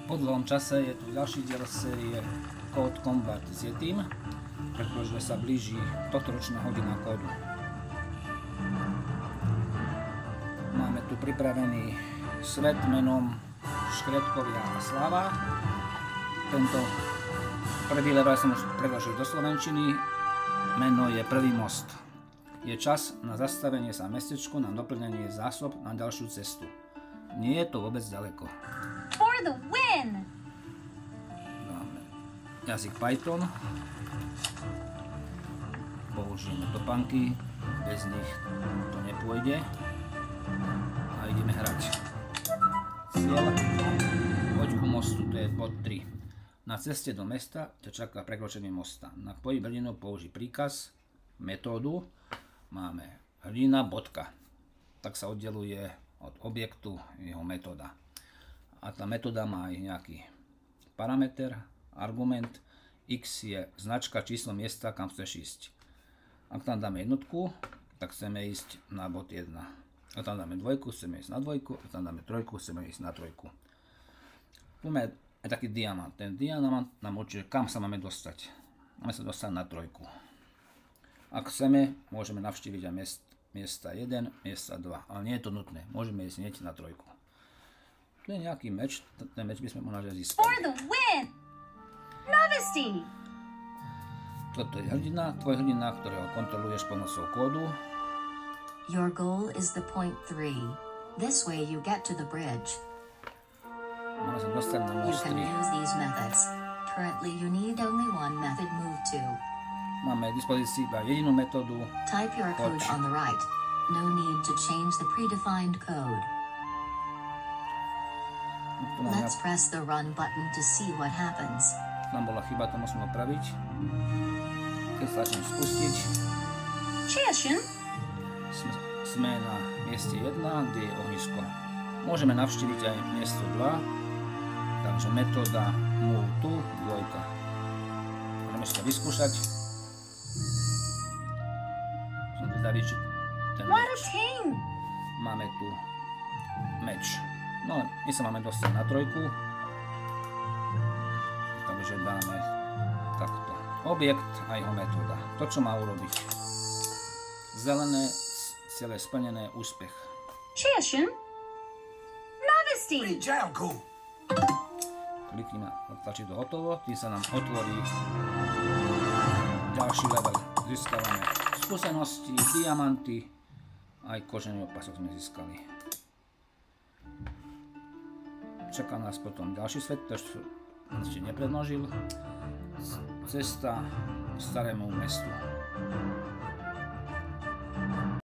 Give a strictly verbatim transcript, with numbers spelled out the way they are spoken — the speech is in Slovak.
Po dlhom čase je tu ďalší diel série Code Combat s Yetim, pretože sa blíži tohtoročná hodina kódu. Máme tu pripravený svet menom Škretkovia a Slava. Tento prvý level som už preložil do slovenčiny. Meno je Prvý most. Je čas na zastavenie sa v mestečku na doplnenie zásob na ďalšiu cestu. Nie je to vôbec ďaleko. For the win! Dáme jazyk Python. Použijeme topánky, bez nich to nepôjde. A ideme hrať. Cieľ, poď ku mostu, to je bod tri. Na ceste do mesta ťa čaká prekročenie mosta. Na pohyb hrdinu použij príkaz, metódu. Máme hrdina, bodka. Tak sa oddeluje od objektu jeho metóda. A tá metóda má aj nejaký parameter, argument. X je značka, číslo miesta, kam chceš ísť. Ak tam dáme jednotku, tak chceme ísť na bod jeden. Ak tam dáme dvojku, chceme ísť na dvojku. Ak tam dáme trojku, chceme ísť na trojku. Tu máme aj taký diamant. Ten diamant nám určuje, kam sa máme dostať. Máme sa dostať na trojku. Ak chceme, môžeme navštíviť aj miest, miesta jeden, miesta dva. Ale nie je to nutné. Môžeme ísť hneď na trojku. Tu je nejaký meč. Ten meč by sme mohli získať. For the win! Novice! Toto je hrdina, tvoj hrdina, ktorého kontroluješ pomocou kódu. Your goal is the point three. This way you get to the bridge. Máme sa dostať na You most can tri. use these methods. Currently you need only one method move to. Máme k dispozícii iba jedinú metódu. Type your code Watch. on the right. No need to change the predefined code. Tu nám, Let's press the run button to see what happens. tam bola chyba, to musím opraviť. Keď sa začnem spustiť, Chashin? sme, sme na mieste jeden, kde je ohnisko. Môžeme navštíviť aj miesto dva, takže metóda move to, dvojka. Môžeme si to vyskúšať. Som zvedavý, či ten What a meč. team! Máme tu meč. No, my sa máme dostať na trojku. Takže dáme takto. Objekt a jeho metóda. To, čo má urobiť. Zelené, celé splnené, úspech. Chashin? Novice! Klikneme na tlačidlo hotovo, tým sa nám otvorí ďalší level. Získavame skúsenosti, diamanty, aj kožený opasok sme získali. Čaká nás potom ďalší svet, to ešte neprednožil. Cesta k starému mestu.